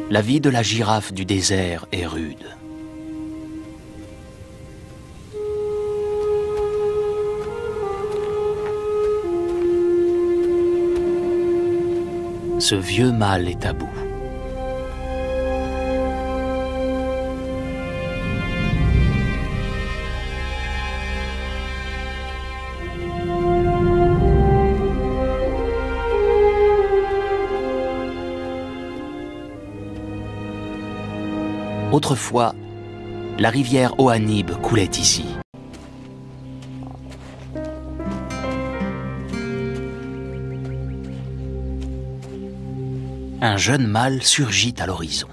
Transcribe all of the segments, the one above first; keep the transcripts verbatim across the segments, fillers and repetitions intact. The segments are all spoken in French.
La vie de la girafe du désert est rude. Ce vieux mâle est à bout. Autrefois, la rivière Oanib coulait ici. Un jeune mâle surgit à l'horizon.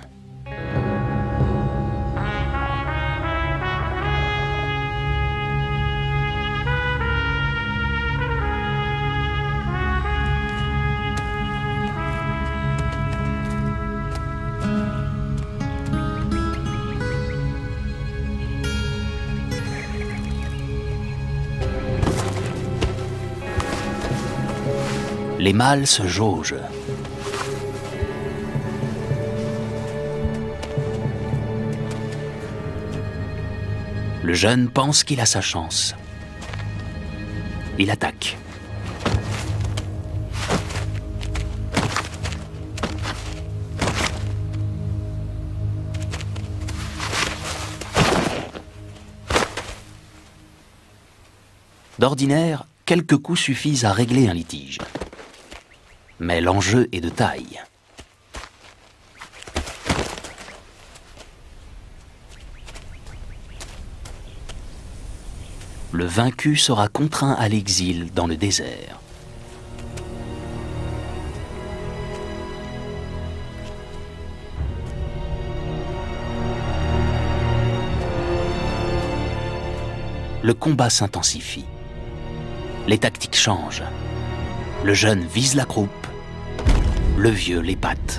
Les mâles se jaugent. Le jeune pense qu'il a sa chance. Il attaque. D'ordinaire, quelques coups suffisent à régler un litige. Mais l'enjeu est de taille. Le vaincu sera contraint à l'exil dans le désert. Le combat s'intensifie. Les tactiques changent. Le jeune vise la croupe, le vieux l'épate.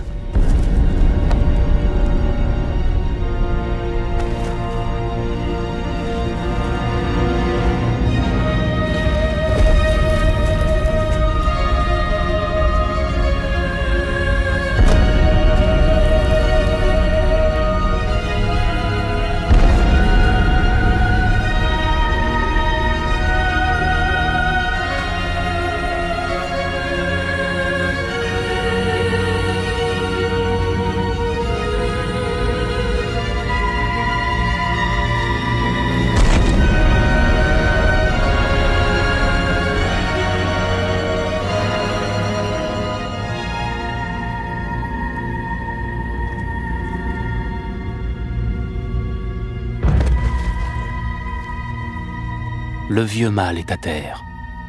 Le vieux mâle est à terre.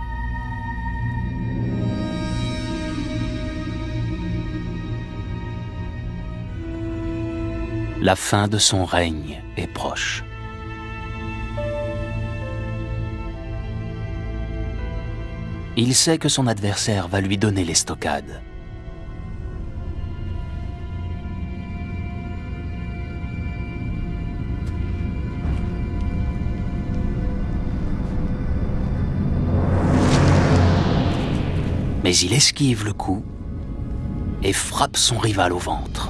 La fin de son règne est proche. Il sait que son adversaire va lui donner l'estocade. Mais il esquive le coup et frappe son rival au ventre.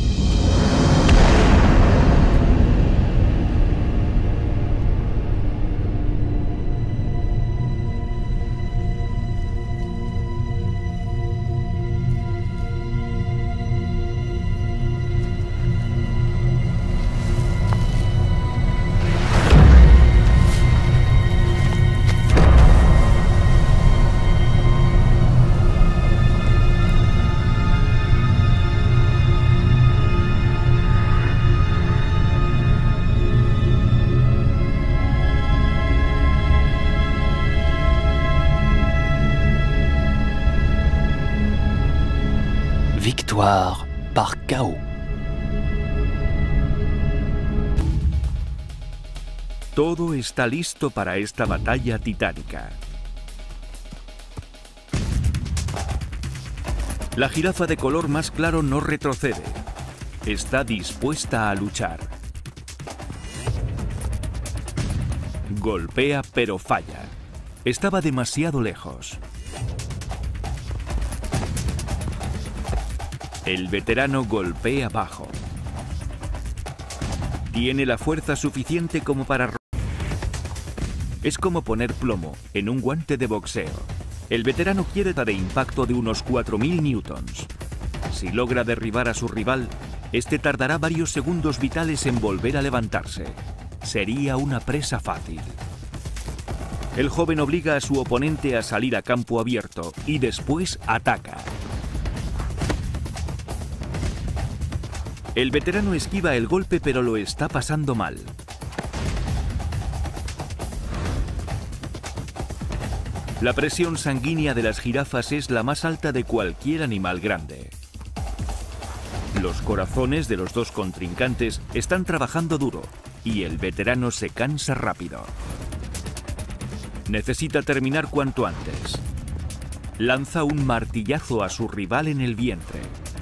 Victoire par K O. Todo está listo para esta batalla titánica. La jirafa de color más claro no retrocede. Está dispuesta a luchar. Golpea pero falla. Estaba demasiado lejos. El veterano golpea bajo. Tiene la fuerza suficiente como para... Es como poner plomo en un guante de boxeo. El veterano quiere dar de impacto de unos cuatro mil newtons. Si logra derribar a su rival, este tardará varios segundos vitales en volver a levantarse. Sería una presa fácil. El joven obliga a su oponente a salir a campo abierto y después ataca. El veterano esquiva el golpe, pero lo está pasando mal. La presión sanguínea de las jirafas es la más alta de cualquier animal grande. Los corazones de los dos contrincantes están trabajando duro y el veterano se cansa rápido. Necesita terminar cuanto antes. Lanza un martillazo a su rival en el vientre.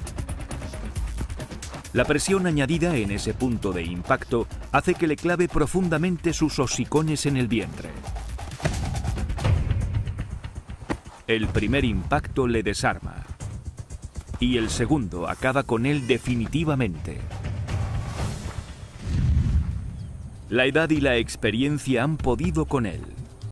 La presión añadida en ese punto de impacto hace que le clave profundamente sus hocicones en el vientre. El primer impacto le desarma. Y el segundo acaba con él definitivamente. La edad y la experiencia han podido con él.